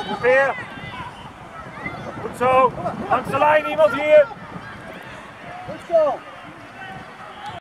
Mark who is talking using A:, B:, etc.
A: Weer. Goed zo. Langs de lijn, iemand hier.
B: Goed zo.